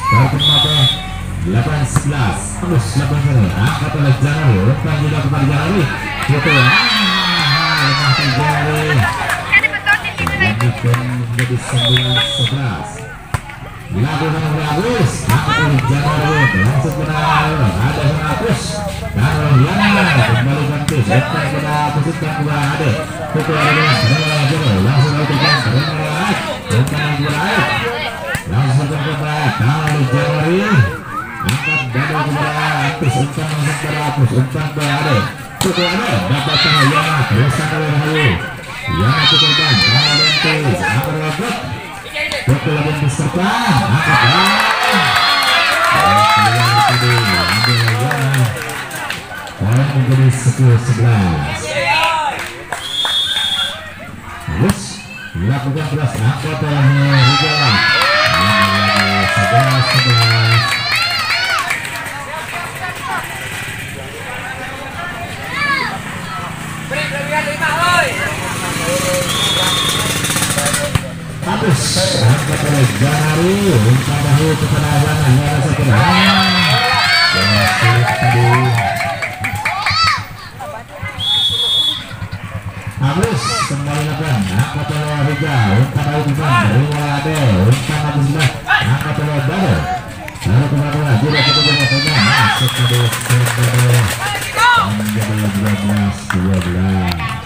Berkembang 18-11 terus 8-0 angkat oleh Janari, umpan juga kepada Janari itu lemah Janari lanjutkan menjadi 9-11 dilakukan oleh Agus angkat oleh Janari langsung benar ada Agus dan Yana kembalikan bis umpan kepada pusatkan kepada Ade itu adalah langsung lakukan umpan yang langsung kepada Kali Janari angkat dada kepada Apus umpan langsung kepada Apus umpan kepada Ade cukup Ade dapat Yana terusan oleh Rahayu Yana cukupkan Kali Lentis angkat robot cukup lebih beserta angkat keluar tadi ambil Yana poin menjadi 10-11 terus dilakukan keras angkat oleh Hijau 11-11 Habis angkat oleh Janari umpan bahu kepada Yana Yana sekedar tadi Habis kembali lakukan angkat oleh Hijau umpan bahu umpan dari Ade umpan habis sebelah angkat oleh Dado lalu kemana juga kita punya masuk tadi menjadi 12-12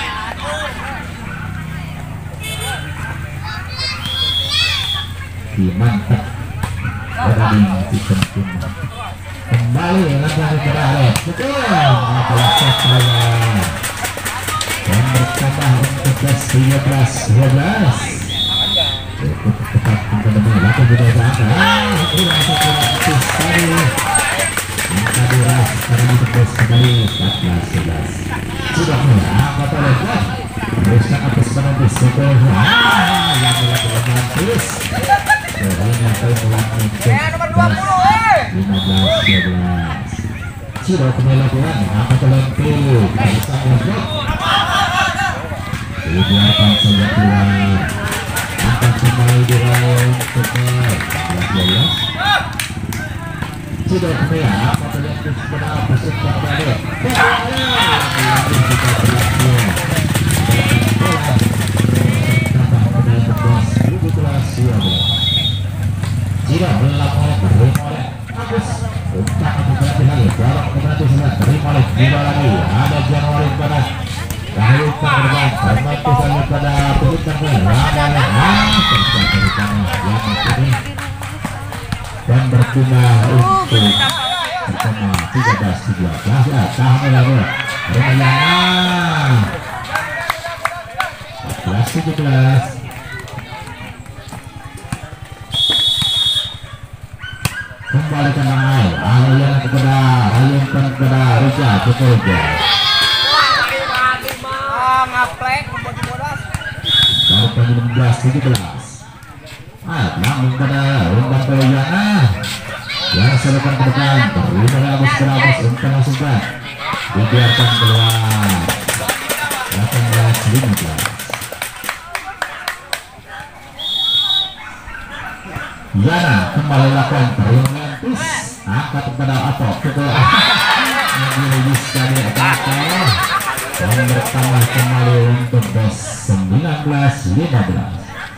mantap berani dipenting kembali lagi kepada Alek betul apalah saya dan bertambah untuk 13-12 cukup tepat teman-teman lakukan juga kurang sekali angka duras sekarang terus kembali 14-11 sudah mulai apa oleh teruskan atas penembus sekolah yang melakukan terus nomor 20 15-12 sudah kembali lakukan apa terlempil bisa ngejok dibiarkan saja keluar akan kembali di round keempat 12 sudah kembali apa terlempil sebenarnya bersumpah pada tidak melakukan terima oleh Agus umpan berarti lagi dorong berarti sudah terima oleh Jiwa lagi ada Januari pada dahulu kemudian terbantu saja pada pelukan ada dan berjumlah untuk pertama 13-13 ya tahan lagi Ramayana 14-17 kembali ke Mangai Ayana kepada Ayunkan kepada Rija Cukurja ngaplek dari pemilu 16-17 namun pada umpan ke Yana yang serukan ke depan terima Agus berabus umpan langsung dibiarkan keluar 18-15 Yana kembali lakukan terus angkat kepada Ato cukup mengiris dari Ato dan bertambah kembali untuk 19-15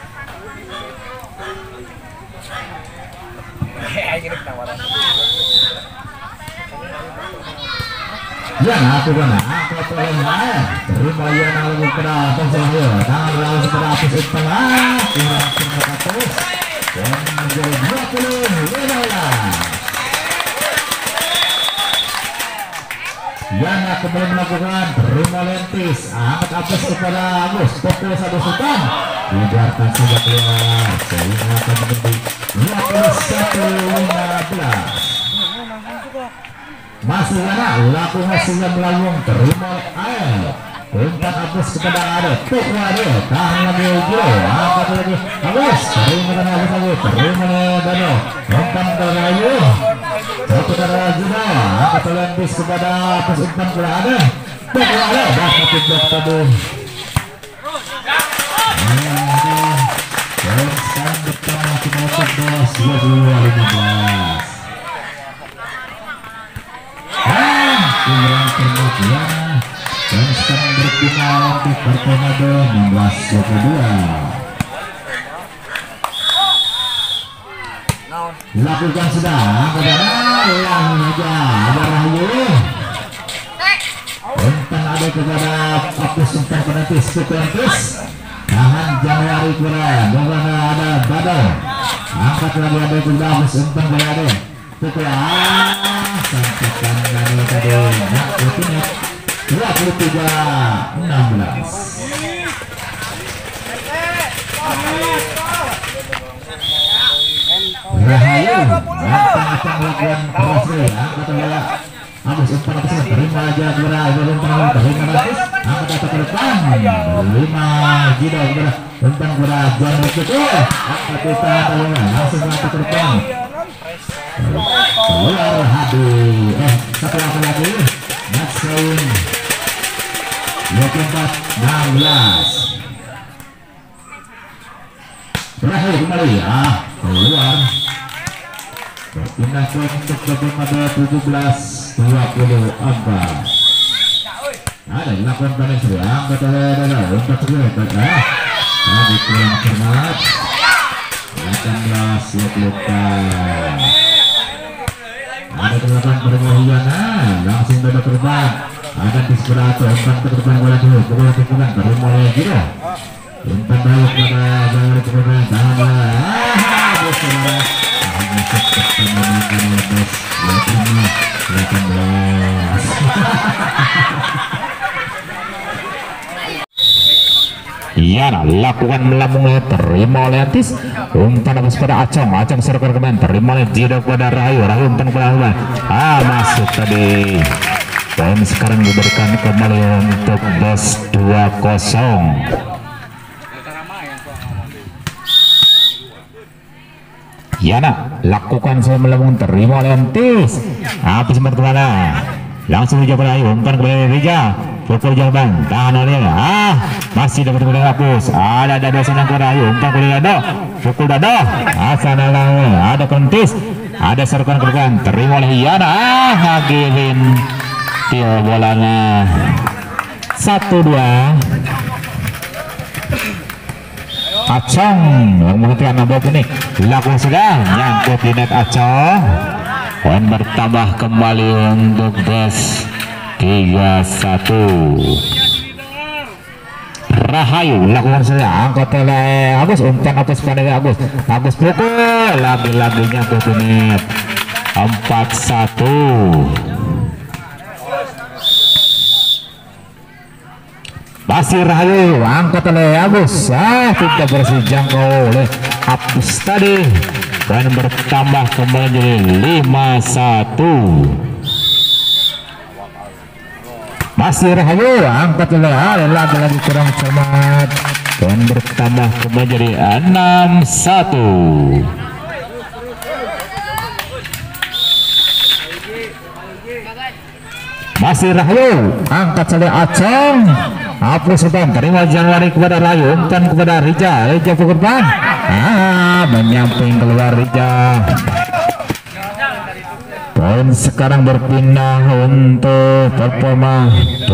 Yana aku kena angkat oleh Yana terima Yana lagi kepada Ponsel tangan lalu kepada Apus Utpala kurang terus dan menjadi 20-15 Yana kembali melakukan terima Lentis angkat Apus kepada Agus pukul satu Sultan dibiarkan saja keluar sehingga akan menjadi 21-15 masih Yana lakukan sehingga melambung terima air umpan Agus kepada Ade pukul Ade tahan lagi Giro angkat lagi Agus terima Agus lagi terima Dano umpan ke Rayu satu kepada Juno angkat Lentis kepada Agus umpan kepada Ade pukul Ade dapat tidak tadi Dan sekarang bertambah ke nomor 22-15. Kurang kemudian dan sekarang berpindah untuk Pertamado 16-22. Lakukan sudah yang aja ada Rahayu umpan ada kepada fokus umpan penentis sequentis tahan Januari kurang bagaimana ada Badal angkat lagi ada juga umpan berada pukul sampaikan dari tadi nak rutinnya 23-16. Rahayu akan melakukan crossway angkat bola Agus umpan atas terima aja berada umpan terima atas angkat ke depan 5 Jido umpan berada John Wicked angkat kita langsung angkat ke depan keluar Hadi satu lagi next round 24-16 berakhir kembali keluar berpindah untuk Pertamado 17-24. Ada dilakukan pada serang untuk segera tadi kurang cermat 18-20. Ada dilakukan pada Mohiana langsung beda terbang ada di sebelah atau umpan ke depan bola dulu bola tikungan baru mulai gitu umpan balik pada jangan kemudian tahan saudara iya lakukan melambung terima oleh Antis umpan habis pada Acong server kemen terima oleh Jido pada Rahayu umpan kepada masuk tadi poin sekarang diberikan kembali untuk BES 2-0. Yana lakukan saya melambung terima oleh Antis habis berkemana langsung dijawab Rahayu umpan kepada Rija pukul jawaban tahan oleh masih dapat kemudian hapus ada Dado senang kepada Rahayu umpan kepada Dado pukul Dado asana ada Kentis ada serukan ke depan terima oleh Yana Hagilin til bolanya 1-2 Acong yang menghentikan nabok ini lakukan sudah nyangkut di net Acong poin bertambah kembali untuk BES 3-1. Rahayu lakukan saja angkat oleh Agus umpan atas pada Agus pukul lagi-lagi nyangkut di net 4-1. Masih Rahayu angkat oleh Agus tidak bersih jangkau oleh Apus tadi dan bertambah kembali jadi 5-1. Masih Rahayu angkat oleh lagi-lagi kurang cermat dan bertambah kembali jadi 6-1. Masih Rahayu angkat oleh Acong hapus umpan terima Januari kepada Rahayu umpan kepada Rija pukul depan menyamping keluar Rija poin sekarang berpindah untuk performa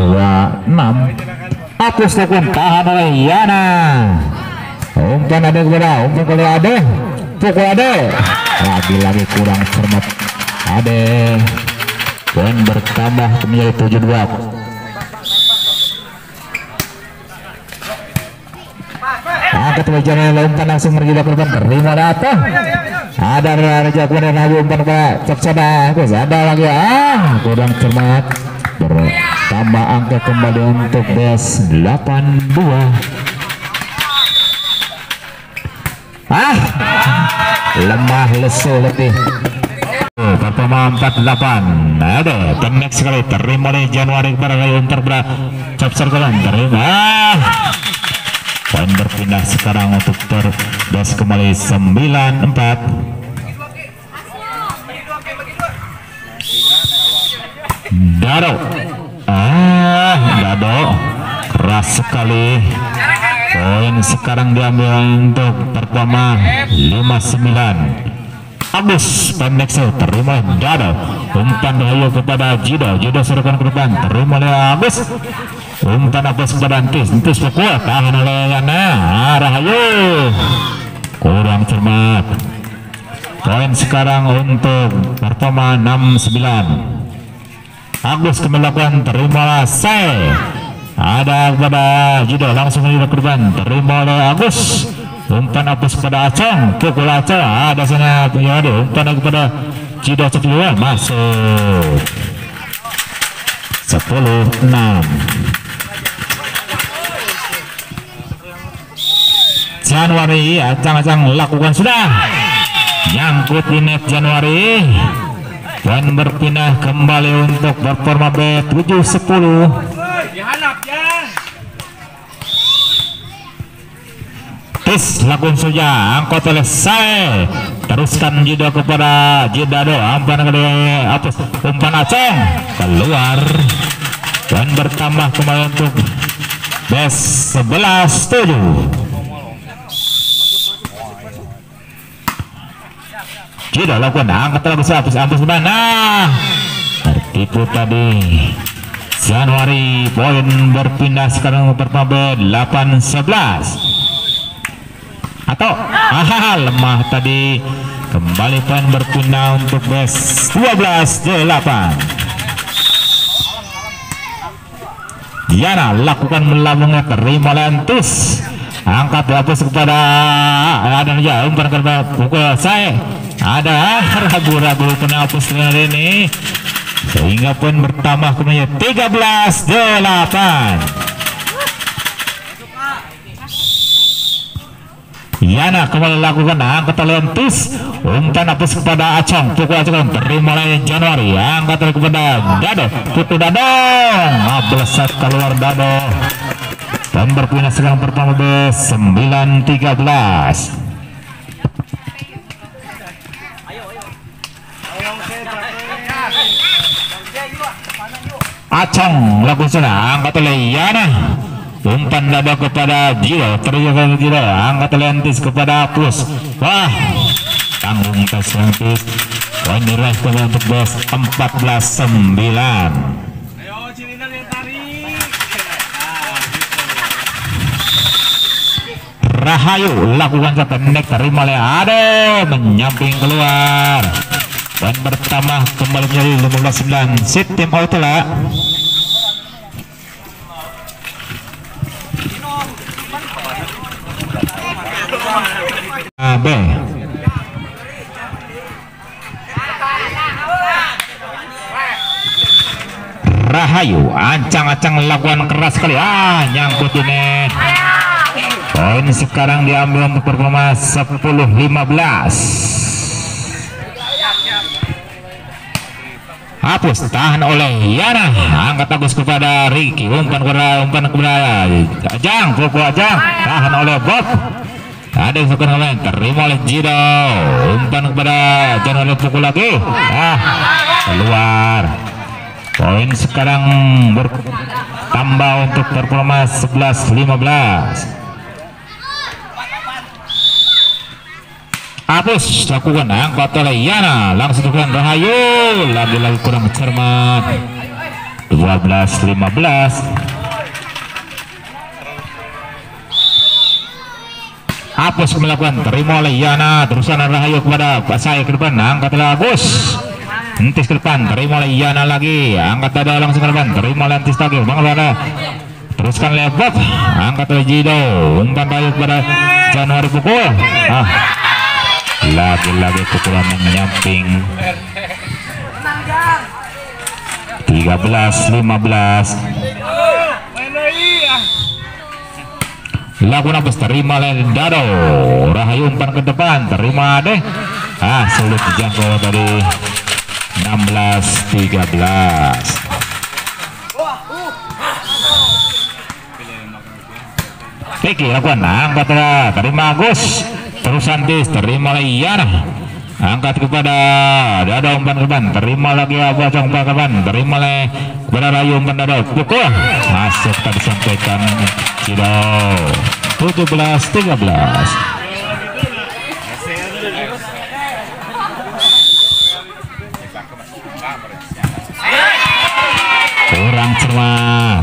26 hapus lakukan tahan oleh Yana umpan ada kepada umpan kepada Ade pukul Ade lagi-lagi kurang cermat Ade poin bertambah menjadi 7-2. Angkat wajarnya umpan langsung menuju ke depan terima datang ada Raja kemudian Rahayu umpan ke Cipsana ada lagi kurang cermat bertambah angka kembali untuk BES 82. Lemah lesu lebih pertama 48 ada pendek sekali terima oleh Januari kepada Rahayu umpan kepada Cipsana terima poin berpindah sekarang untuk BES kembali 9-4. Dado keras sekali Poin sekarang diambil untuk pertama 59. Agus pendek terima Dado, umpan Rahayu kepada Jido, Jido serahkan ke depan, terima oleh Agus, umpan Agus kepada Antis pukul, tahan oleh Yana, Rahayu kurang cermat. Poin sekarang untuk pertama 69. Agus melakukan terima saya, ada kepada Jido langsung ke depan, terima oleh Agus. Umpan Agus kepada Acong, pukul Acong, ada sana punya ada umpan kepada Jido keluar masuk 10-6. Januari acang-acang lakukan sudah nyangkut di net Januari dan berpindah kembali untuk performa B7-10. Lakukan saja angkot oleh saya, teruskan Jido kepada Jidado, umpan kali atas umpan Acong keluar dan bertambah kembali untuk bes 11-7. Jido lakukan angkat lagi habis mana tertipu tadi. Januari poin berpindah sekarang pertama 8-11. Atau lemah tadi, kembali poin berpindah untuk bes 12-8. Diana lakukan melambungnya, terima lentis, angkat di atas kepada ada aja umpan kepada pukul saya, ada ragu-ragu penghapus ini sehingga poin bertambah kemudian 13-8. Yana kembali lakukan angkat lentis, umpan habis kepada Acong, pukul Acong terima oleh Januari, angkat kepada Dado, putu Dado, melesat keluar Dado dan berpindah sekarang pertama bes 9-13. Acong lakukan sudah angkat oleh Yana, umpan Dado kepada Jido, terima Jido, angkat lentis kepada Plus, wah tanggung tes lentis, poin diraih untuk bos 14-9. Rahayu lakukan pendek, terima oleh Ade, menyamping keluar dan bertambah kembali menjadi 15-9. Sit tim Outla. B. Rahayu ancang-ancang lakukan keras sekali, nyangkut ini. Poin sekarang diambil untuk performa 10-15. Hapus tahan oleh Yana, angkat Agus kepada Ricky, umpan kepada Ajang, pukul Ajang, tahan oleh Bob, ada yang suka terima oleh Jido, umpan kepada jangan oleh pukul lagi, keluar. Poin sekarang bertambah untuk performa 11-15. Hapus lakukan angkat oleh Yana, langsung lakukan Rahayu, lagi-lagi kurang cermat. 12-15. Hapus melakukan, terima oleh Yana, terusan Rahayu kepada Pak Saya ke depan, angkat oleh Agus, entis ke depan, terima oleh Yana lagi, angkat ada langsung ke depan, terima oleh entis lagi, teruskan oleh Bob, angkat oleh Jido, umpan Rahayu kepada Januari pukul, lagi-lagi pukulan menyamping. 13-15. Lakukan habis, terima oleh Dado, Rahayu umpan ke depan, terima deh, sulit dijangkau dari 16-13. Piki lakukan angkat, terima Agus, terus Antis, terima oleh Yana, angkat kepada Dado, umpan ke depan, terima lagi Acong, umpan ke depan, terima oleh kepada Rahayu, umpan Dado, pukul masuk, tadi sampaikan Jido. 17-13. Kurang cermat.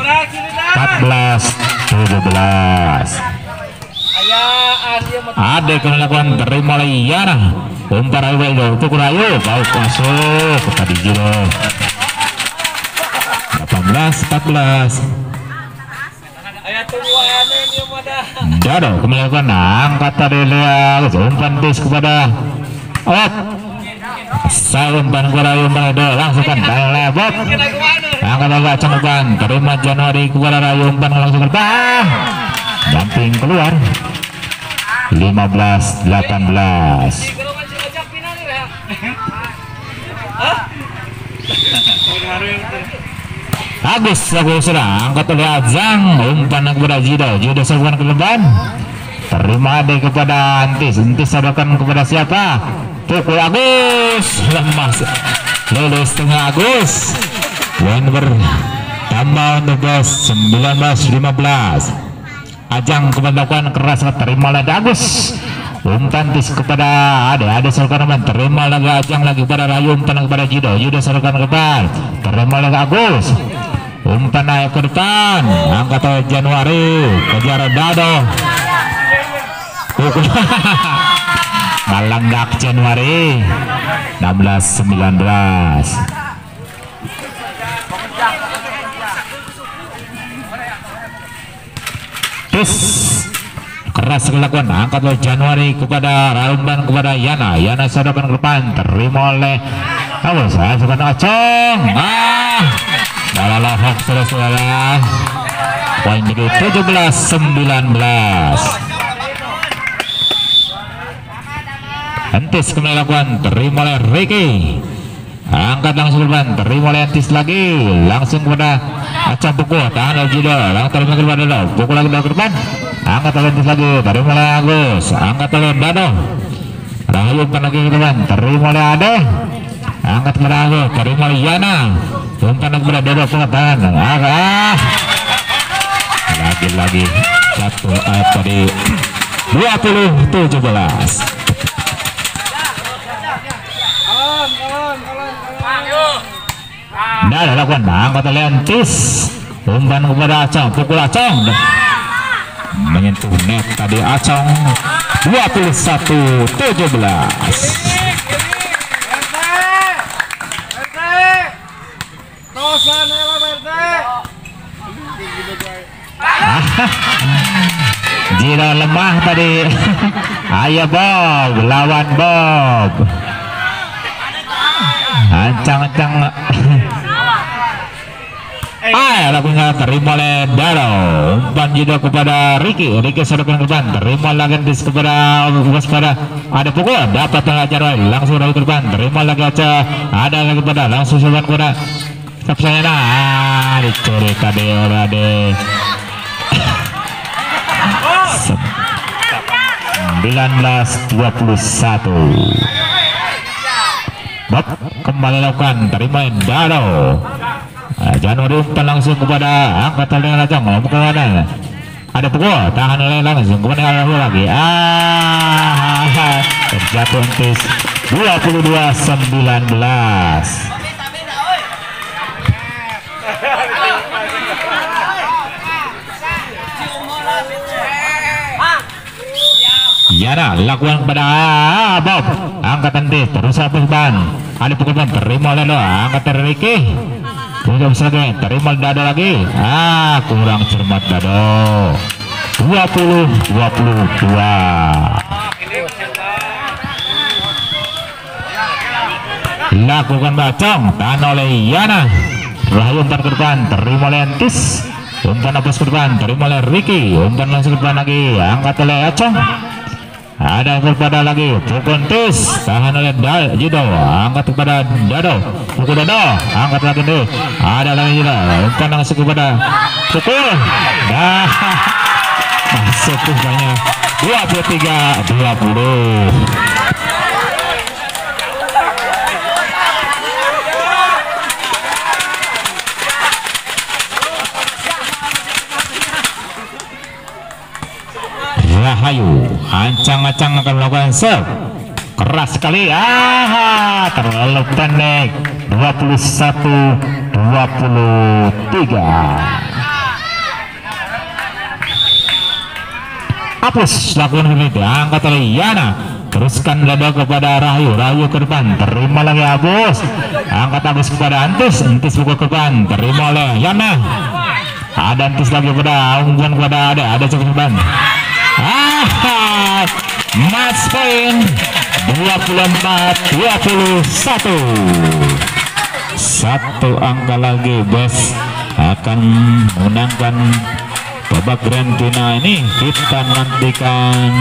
14-17. Ada melakukan terima Liana. Umpan ayo itu kurayo bau masuk tadi jero. 18-14. Dado melakukan angkat tadi lihat umpan tis kepada saya umpan kurayo umpan itu langsung kan lebot. Angkat agak cangkupan terima Januari kepada rayu umpan langsung terbang. Damping keluar 15-18. Agus sudah angkat oleh Azang umpan kepada Jido serbukan ke depan terima deh kepada Antis serahkan kepada siapa pukul Agus lemas lulus tengah Agus poin bertambah untuk 19-15. Ajang kemendakwaan keras terima lagi Agus umpan tis kepada ada serahkan terima lagi Ajang lagi kepada Rayu umpan kepada Jido serahkan ke depan terima lagi Agus umpan naik ke depan angkat oleh Januari kejar Dado malandak Januari 16-19. Keras kelakuan angkat oleh Januari kepada umpan kepada Yana sodokan ke depan terima oleh saya suka Acong Dalalahok saudara poin jadi 17-19. Antis kembali lakukan terima oleh Ricky angkat langsung ke depan terima oleh Antis lagi langsung kepada Acong pukul tahan oleh Jido langsung terima kepada Dado pukul lagi ke depan angkat oleh Antis lagi terima oleh Agus angkat oleh Dado Rahayu umpan lagi ke depan terima oleh Ade angkat kepada Agus terima oleh Yana umpan kepada Dado pengetahuan lagi satu tadi 20-17. Nah lakukan angkat oleh Antis umpan kepada Acong pukul Acong menyentuh net tadi Acong 21-17. Jira lemah tadi ayo Bob lawan Bob ancang-ancang lakukan terima oleh Dado umpan Jido kepada Ricky serahkan ke depan terima lagi kepada ada pukul dapat pengajar langsung ke depan terima lagi aja ada lagi kepada langsung serahkan kepada Sapsayana dicuri tadi oleh 19-21. Bob kembali lakukan terima Dado Januari umpan langsung kepada angkat oleh Lajang ke mana ada pukul tahan oleh langsung kepada lagi terjatuh Antis 22-19. Yana lakukan kepada Bob angkat Antis terus satu ban ada pukul terima oleh angkat Ricky terima Dado lagi kurang cermat Dado 20-22. lakukan Bacong tahan oleh Yana Rahayu umpan ke depan terima oleh Antis umpan apus ke depan terima oleh Ricky umpan langsung ke depan lagi angkat oleh Acong ada kepada lagi pukul Antis tahan oleh Jido angkat kepada Dado pukul Dado angkat lagi deh ada lagi Jido umpan langsung kepada pukul masuk banyak 23-20. ancang-ancang akan melakukan serve keras sekali, terlalu pendek. 21-23. Apus lakukan ini, angkat oleh Yana, teruskan dada kepada Rahayu ke depan, terima lagi Abus, angkat Agus kepada Antis buka ke depan, terima oleh Yana, ada Antis lagi kepada unggulan kepada ada cukup depan, match point 24-21. Satu angka lagi bos akan menangkan babak grand final ini. Kita nantikan.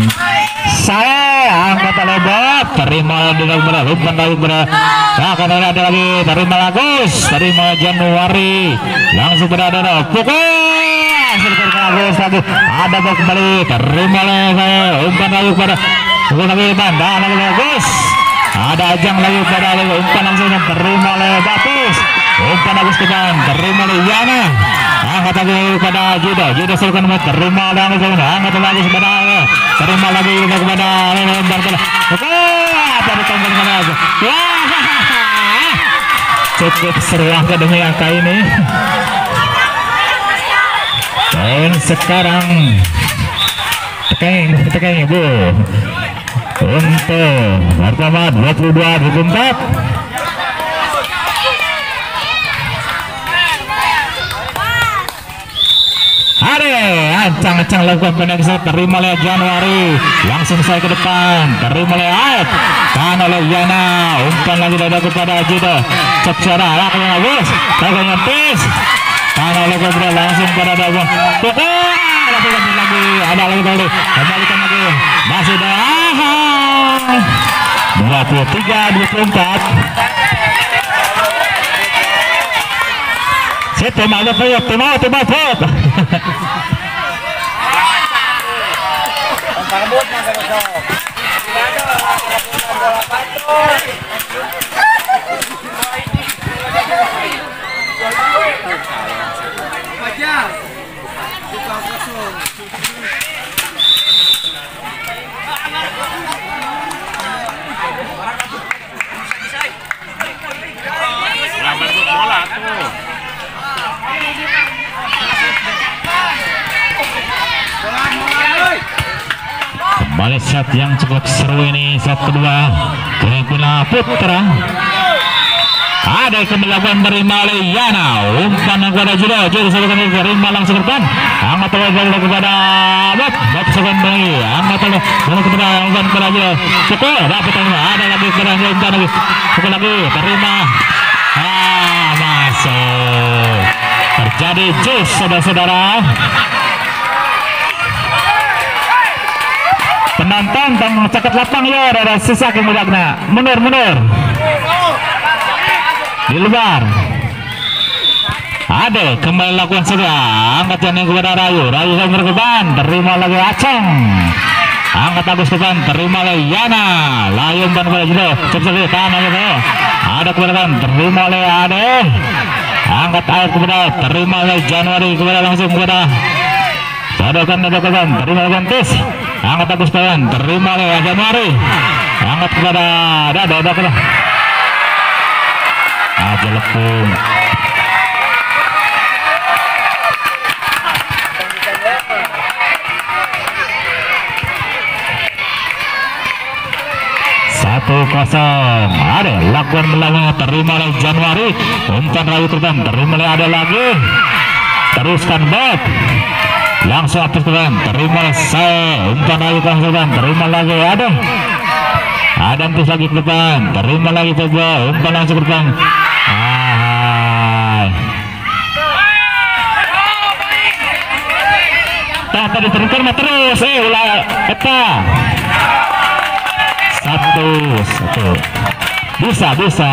Saya angkat oleh Bob, terima dengan benar, umpan lagi benar. Akan ada lagi, terima Agus, terima Januari, langsung berada pukul. Agus lagi, ada Bob kembali, terima oleh umpan lagi pada lagi bandang lagi Agus. Ada Ajang lagi pada umpan langsung terima oleh Bapus, umpan Agus depan, terima oleh Yana. Angkat lagi kepada Juda serukan terima lagi angkat lagi sebenarnya terima lagi kepada cukup seru angka demi angka ini. Dan sekarang tekan ibu untuk pertama 22-24. Ancang-ancang lakukan pendek, terima oleh Januari, langsung saya ke depan, terima oleh Aib, kan oleh Yana, umpan lagi dada kepada Judo, cep suara lakukan Agus, lakukan Pis, kan oleh Gobra langsung pada Dagon, lakukan lagi, ada lagi dulu, kembalikan lagi, masih ada 23-24. Tema pot. Kembali set yang cukup seru ini, set kedua Kepila Putra. Ada kembalian terima oleh Yana, umpan kepada Judo sebagai terima langsung depan, angkat oleh kepada Bob sebagai lagi, angkat oleh kepada umpan kepada Judo, cukup dapat ada lagi kepada umpan lagi, cukup lagi terima, masuk, terjadi jus saudara-saudara. Penonton tang caket lapang ya, ada sisa kemudiannya mundur di luar. Ada kembali lakukan saja, angkat yang kepada Rayu yang berkeban, terima lagi Aceng, angkat Agus depan, terima lagi Yana, layung dan kepada Judo, cepat kanan gitu, ada keberadaan, terima oleh Ade, angkat air kepada, terima oleh Januari kepada langsung kepada Dadokan, terima gantis, angkat Agus depan, terima oleh Januari, angkat kepada Dado aja lepung. Satu kosong. Ada lakukan melawan, terima oleh Januari, umpan Rayu terbang, terima oleh ada lagi, teruskan Bob, langsung atas terbang, terima oleh saya, umpan Rayu terbang, terima lagi ada terus lagi ke depan, terima lagi coba, umpan langsung terbang. Tadi terungkar terus, ulah eta. Satu bisa.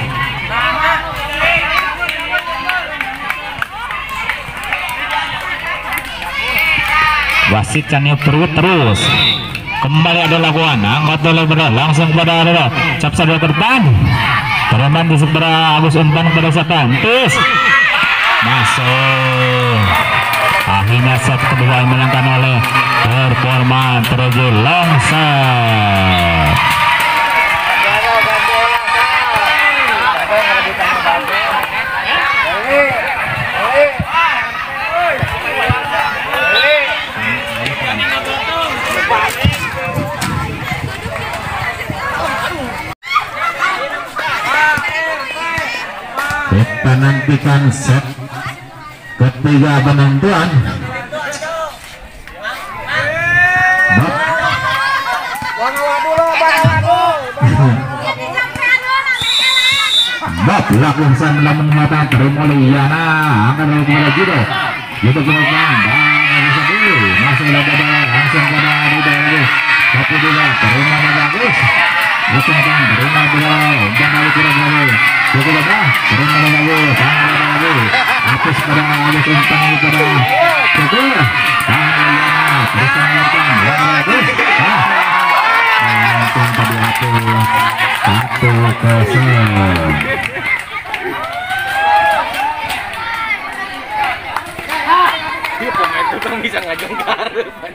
Wasit cannya perut terus. Kembali ada lakukan, angkat oleh benar, langsung kepada ada cap sadar ke depan, tereman di sebelah Agus umpan pada Satantis, masuk. Akhirnya set kedua menangkan oleh performa terjadi longsor. Kita nantikan set ketiga penentuan. Bob lakukan lamun mata terima Liana angkat dari kepala judo kemudian masuk pada langsung pada judo lagi satu juga terima bagus langsung terima bola umpan lagi kurang lagi cukup dah terima lagi tangan lagi atas pada atas umpan lagi pada cukup tangan Liana terus umpan bagus langsung tadi satu kosong. Bisa ngajongkar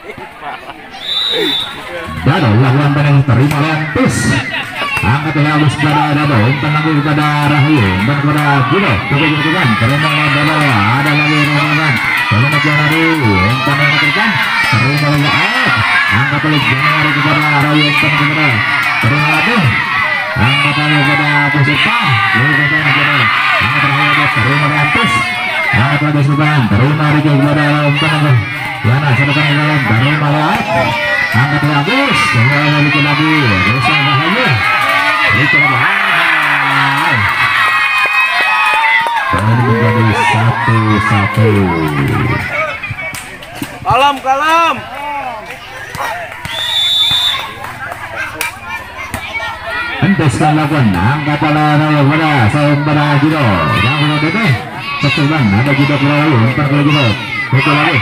Dado lakukan pada terima lantus angkat halus pada Dado umpan lagi kepada Rahayu umpan kepada Judo cukup terima Dado ada lagi rombongan tolong Januari umpan yang diberikan terima lagi angkat oleh Januari kepada Rahayu umpan kepada terima lagi angkat lagi kepada Puspa angkat Rahayu terima lantus angkat lagi Sultan terima lagi kepada umpan lagi Yana sedangkan dalam baru malah angkat bagus kembali lagi terus Rahayu itu bahaya dan menjadi 1-1 kalem henteskan lakukan angkat Rahayu pada saudara Judo yang sudah ini setelah ada Judo Rahayu umpan ke Judo betul lagi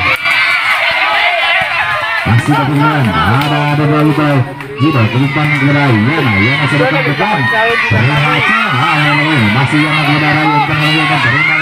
masih berjalan ada Judo Judo umpan ke Yana sedangkan depan berhasil masih Yana ke Rahayu umpan lagi dan terima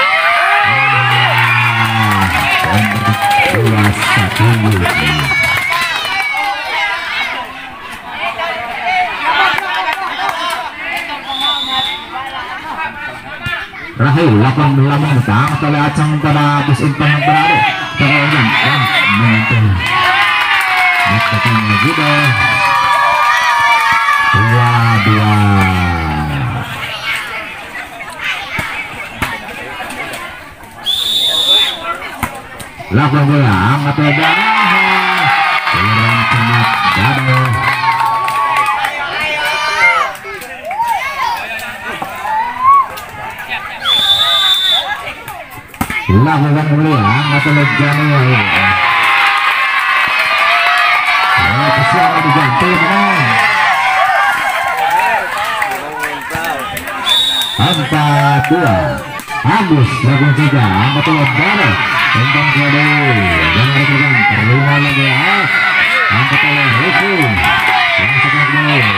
Rahayu lakukan melamun tang oleh acang pada bus umpan yang berada terlalu dan menyentuh Meskipun Judo 2-2 lakukan bola angkat lebar kurang cemat Dado lakukan bola angkat oleh Januari kesiangan diganti menang 4-2 Agus lakukan juga angkat oleh Dado umpan kode dan rekan terima lagi angkat oleh Ricky yang sedang merebut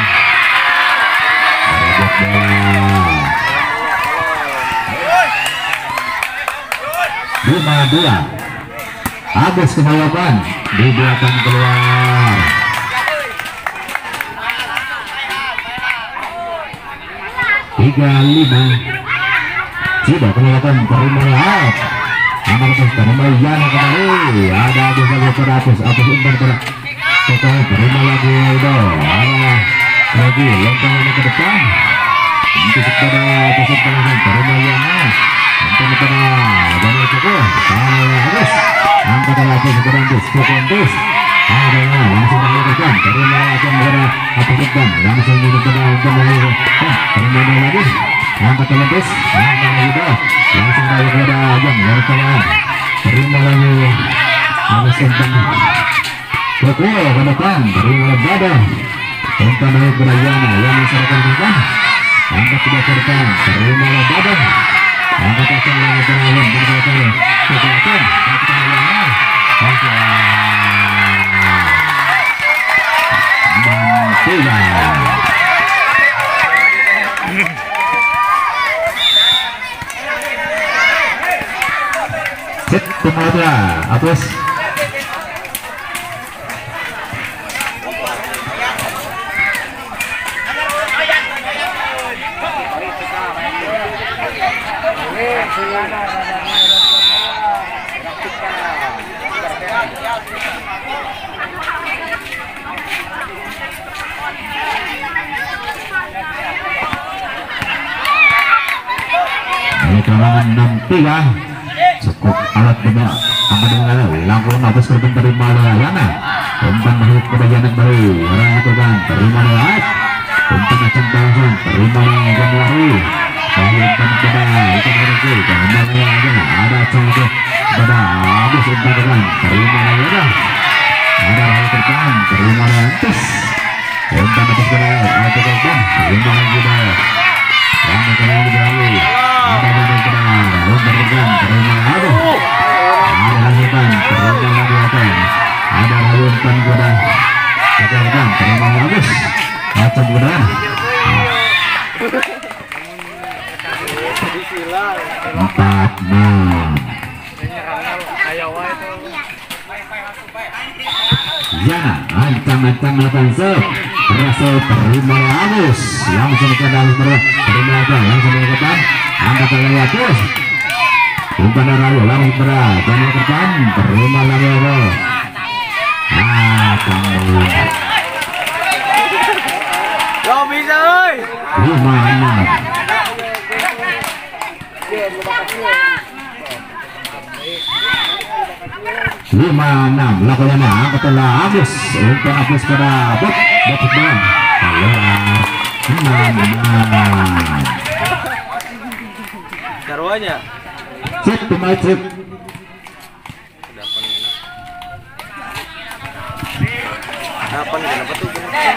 bola 5-2 Agus kebawakan di belakang keluar 3-5 sudah kebawakan terima out amal pesta Yana kembali ada Agus lagi pada Agus umpan pada total terima lagi Udo ada lagi lontong ini ke depan untuk kepada Agus umpan terima Yana umpan pada Januari cukup Agus angkat lagi kepada Agus cukup ada langsung melakukan terima lagi kepada Agus umpan langsung kepada umpan lagi terima lagi angkat Agus Udo langsung lagi kepada Ajang langsung terima lagi Agus umpan pukul ke depan terima Dado umpan lagi kepada Yana yang diserahkan umpan angkat tidak ke depan terima Dado angkat akan lagi ke dalam berkali-kali kekuatan angkat Yana dan tidak set kemana Agus kalangan 63 cukup alat benar langsung habis korban terima Yana umpan masuk pada Yana baru orang itu kan terima lihat umpan macam langsung terima Januari umpan pada ikan berhasil kembali aja ada contoh pada habis umpan kan terima Yana ada hal terkan terima lantas umpan atas pada ada korban terima lagi dah yang kembali berlalu ada benar umpan terkan terima aduh ada lanjutan terima lagi akan ada umpan pada terkan terima bagus macam benar 4-6 Yana ancang-ancang melakukan serve berhasil terima Agus langsung ke dalam terima langsung ke depan angkat lagi Agus umpan lalu langsung berat jangan ke depan terima lagi Agus kamu lo bisa oi 5-6 lakukan angkat Agus umpan Agus pada bot dapat bola keluar 6-6 taruhannya cek pemain cek apa kenapa tuh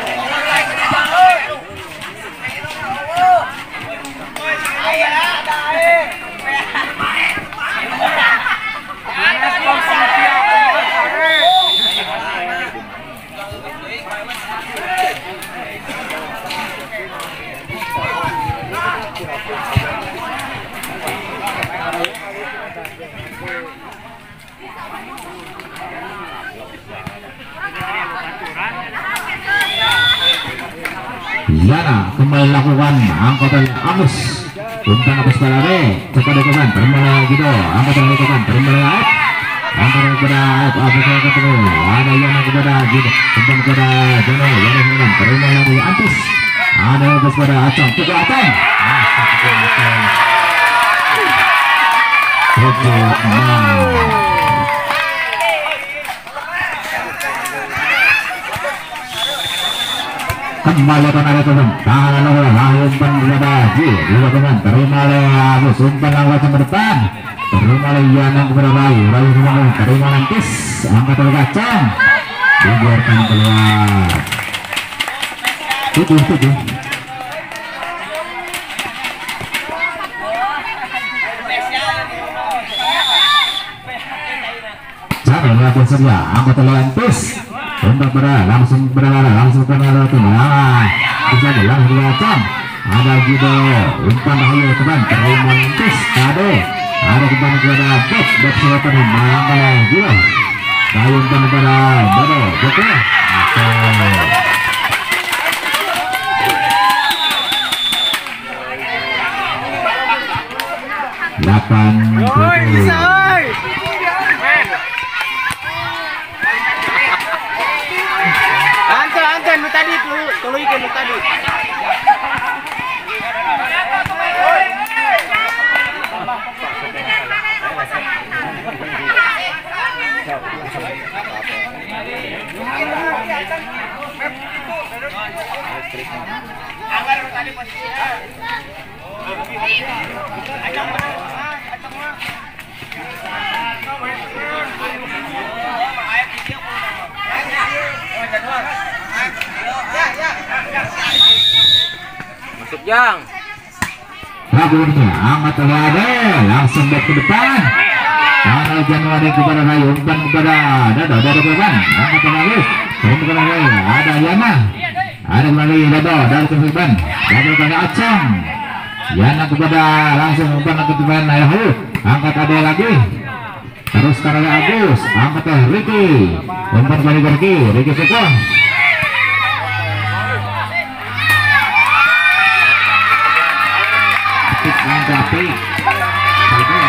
Yana kembali lakukan angkatan Agus umpan Agus Balare cepat dikesan terima lagi do angkatan dikesan terima lagi angkatan kepada Agus ketemu ada Yana kepada umpan kepada Jono Yana kemudian terima lagi Antus ada Agus pada Acong cukup Acong kembali ke arah teman tangan umpan kepada Ji dua teman terima Agus umpan langsung ke depan terima Yana kepada Rayu terima Nantis angkat Kacang dibiarkan keluar 7 cara melakukan saja anggota Lantis untuk langsung ke arah tengah bisa langsung Kacang ada juga umpan ayo teman terima Lantis ada umpan kepada Bob selatan manggalah juga ayo umpan kepada Bodo oke 8 Anten lu tadi tulu ikan lu tadi. Masuk Jang. Lagunya angkat lagi langsung back ke depan. Kalau Januari kepada Rayu umpan kepada Dado depan angkat lagi umpan lagi ada Yana ada lagi Dado dari ke depan kepada Acong Yana kepada langsung umpan ke depan Ayo angkat ada lagi terus karena Agus angkat Ricky umpan kembali Ricky Seko angkat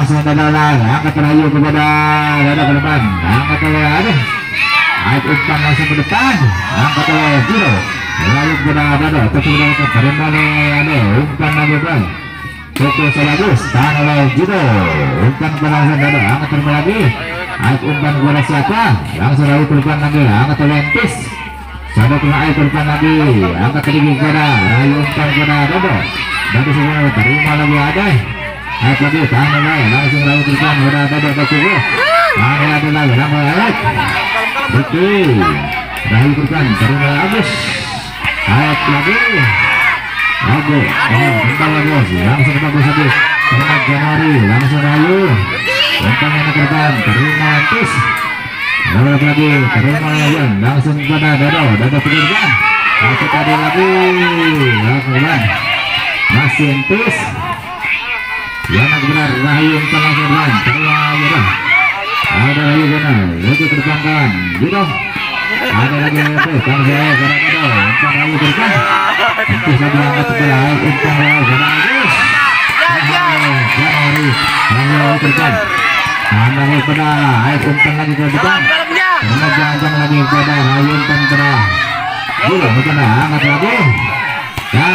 langsung Dada angkat terayu kepada Dada ke depan, angkat oleh Ade, Aib umpan langsung ke depan, angkat oleh Jiro, lalu kepada Dada, terus ke terima oleh Ade, umpan lagi depan, fokus bagus, tahan oleh Jiro, umpan kepada langsung Dada, angkat terima lagi, Aib umpan kepada siapa, langsung lalu ke depan lagi, angkat oleh Entis, Sada kena Aib ke depan lagi, angkat tinggi kepada Rayu umpan kepada Dada, Dada semua terima lagi Ade. Aib lagi tahan lagi langsung lalu terjun kepada Dada Bakugo, tahan lagi langsung Aib Riki Rayu terjun terima Agus, Aib lagi Agus tentang Agus langsung ke bagus lagi terima Januari langsung Rayu tentang yang terjun terima Antis lalu lagi terima lagi langsung kepada Dada terjun masih tadi lagi lakukan masih Antis yang benar Rahayu umpan langsung lain terima Yura ada lagi benar lagi terbangkan gitu ada lagi kan saya kadang-kadang umpan Rahayu terbang nanti lagi angkat sebelah umpan Rahayu bagus Januari Rahayu terbang ada lagi pada Aib umpan lagi ke depan karena jangan lagi pada Rahayu umpan pada gitu bukan angkat lagi dan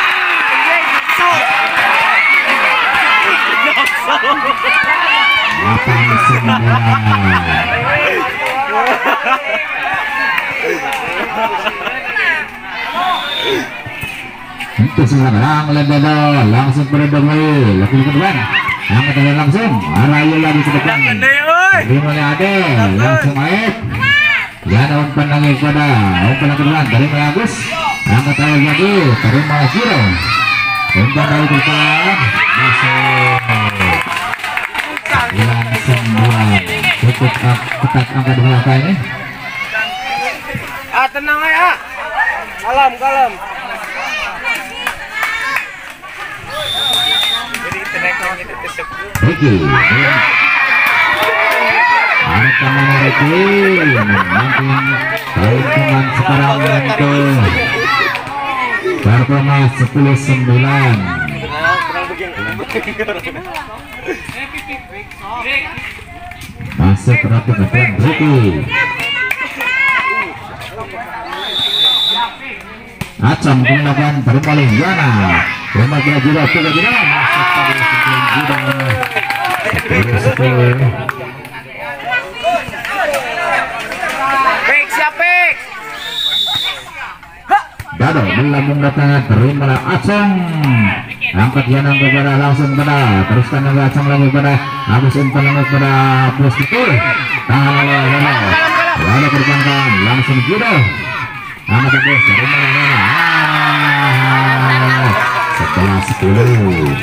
8-9 itu sekarang Dada langsung berdemai lagi ke depan angkat langsung Rayu lagi ke depan dimana Ade langsung Aib Yana umpan lagi kepada umpan ke depan terima Agus angkat lagi terima Jiro umpan Rayu ke depan masuk 9-9 cukup ketat angka di belakang ini. Tenang ya, kalem. Jadi tenang itu tusuk. Ricky, ada teman Ricky, nanti teman sekarang untuk performa 10-9. Masuk terapi dengan Ricky. Acam menggunakan terima Yana. Terima juga masuk Dada belum mendatangkan terima Acam. Angkat Yana kepada langsung pada teruskan lagi Acam lagi pada habis umpan lagi pada plus betul. Tahan oleh Dada. Lalu berpangkan langsung judo. Angkat terus terima Yana. Setelah 10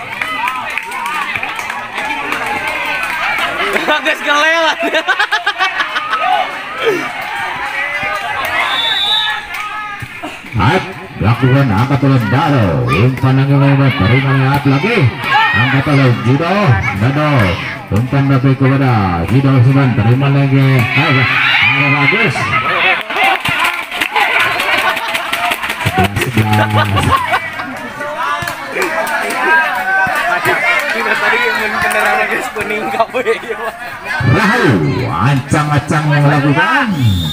Bagus kelewat. Aib lakukan angkat oleh Dado umpan yang lewat terima lagi angkat oleh Judo Dado umpan lebih kepada Judo Suban terima lagi ada bagus 11-11 Tadi beneran guys kuning kape. Rahayu ancang-ancang yang melakukan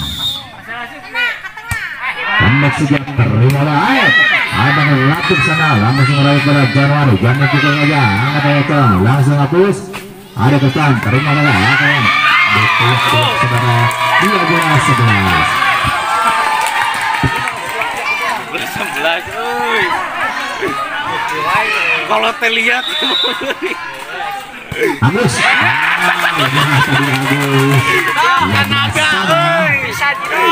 pendek sejak terima oleh Aib ada ngelatih sana langsung meraih pada Januari jangan kita aja angkat aja langsung hapus ada kesan terima oleh akan betul saudara 11. Kalau terlihat Agus naga Sajino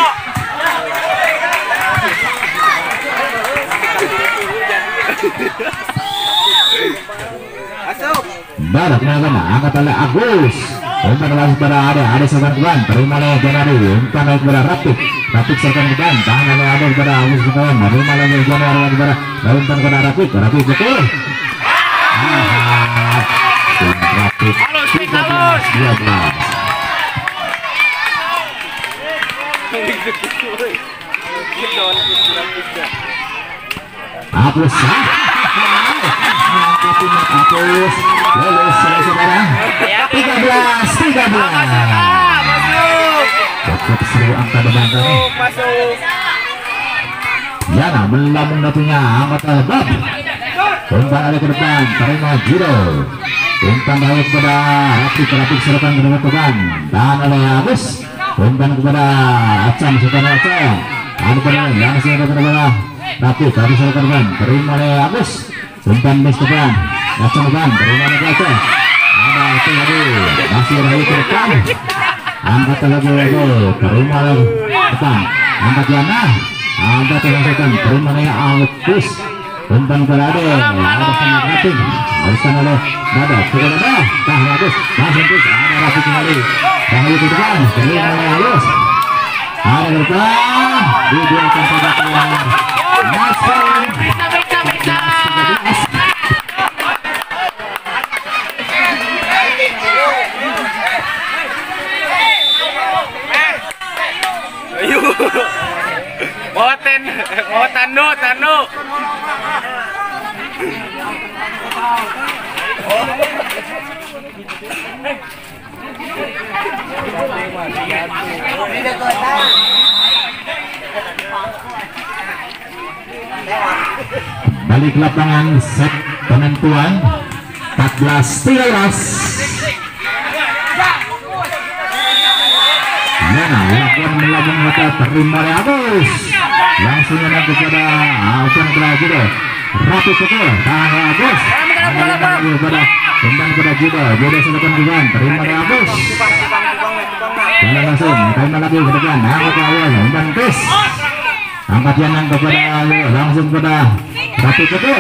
masuk barak naga angkat oleh Agus umpan langsung pada ada sebentar terima oleh Januari umpan naik pada Rapik serkan bukan tangan oleh ada pada Agus bukan terima lagi Januari lagi pada umpan pada Rapik betul Rapik 13-12 hapus timnya hapus lulus saudara 13-13 cukup seru angka depan kami Yana melambung datunya anggota Bob umpan ada ke depan terima Jiro umpan balik kepada Rapik serokan ke depan dan oleh Agus umpan kepada Acam sekarang Acam ada penuh langsung ke depan Rapik habis serokan depan terima oleh Agus umpan miss ke depan Acam depan terima oleh Acam ada itu lagi masih lagi ke depan angkat lagi terima oleh depan angkat Yana angkat serokan terima oleh Agus umpan berada ada sama Rapik barisan oleh Dada sudah Dada tah Agus masih terus ada Rapik kembali Bahayu ke depan terima oleh Agus ada ke depan dibiarkan saja keluar masuk mau tanu balik lapangan set penentuan 14-13 Yana lakukan melambung mata terima oleh Agus langsung menang kepada Alvan Judo Rapik pukul tahan Agus kepada umpan kepada Judo silakan Judan terima oleh Agus jalan langsung terima lagi ke depan angkat ke awal umpan tes angkat Yanang kepada langsung kepada Rapik pukul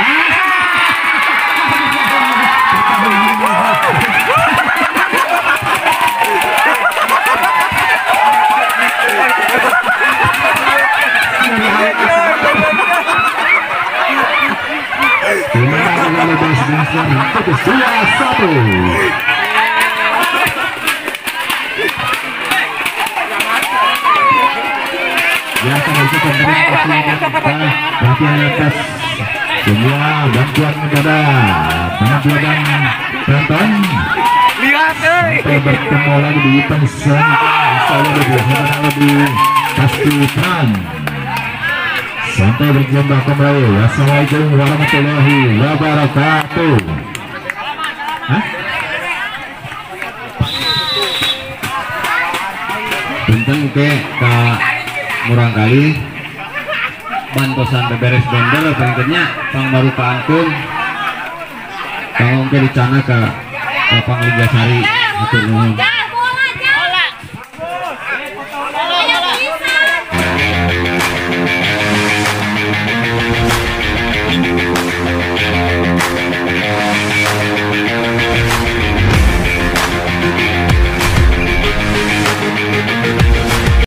semua bantuan kepada penampilan penonton sampai bertemu lagi di event selanjutnya lebih pastikan sampai berjumpa kembali. Wassalamualaikum warahmatullahi wabarakatuh. Bintang ke murang kali bantosan beberes bender pentingnya pang baru ke angkung pangong ke dicana ke Pang Liga Sari.